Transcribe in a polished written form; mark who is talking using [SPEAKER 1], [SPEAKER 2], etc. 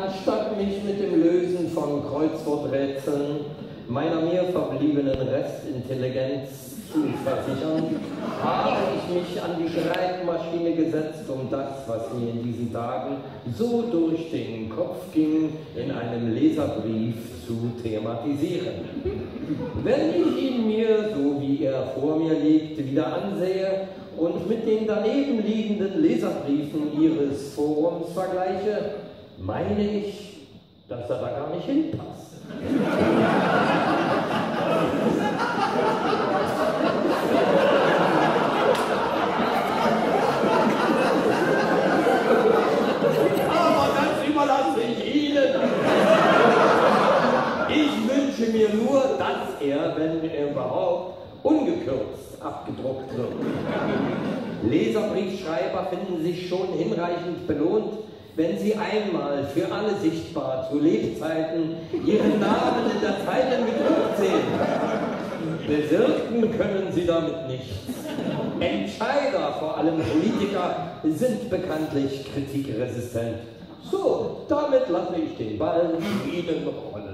[SPEAKER 1] Anstatt mich mit dem Lösen von Kreuzworträtseln meiner mir verbliebenen Restintelligenz zu versichern, habe ich mich an die Schreibmaschine gesetzt, um das, was mir in diesen Tagen so durch den Kopf ging, in einem Leserbrief zu thematisieren. Wenn ich ihn mir, so wie er vor mir liegt, wieder ansehe und mit den daneben liegenden Leserbriefen Ihres Forums vergleiche, meine ich, dass er da gar nicht hinpasst. Aber das überlasse ich Ihnen. Ich wünsche mir nur, dass er, wenn er überhaupt, ungekürzt abgedruckt wird. Leserbriefschreiber finden sich schon hinreichend belohnt, wenn sie einmal für alle sichtbar zu Lebzeiten ihren Namen in der Zeitung gedruckt sehen. Bewirken können sie damit nichts. Entscheider, vor allem Politiker, sind bekanntlich kritikresistent. So, damit lasse ich den Ball zu Ihnen rollen.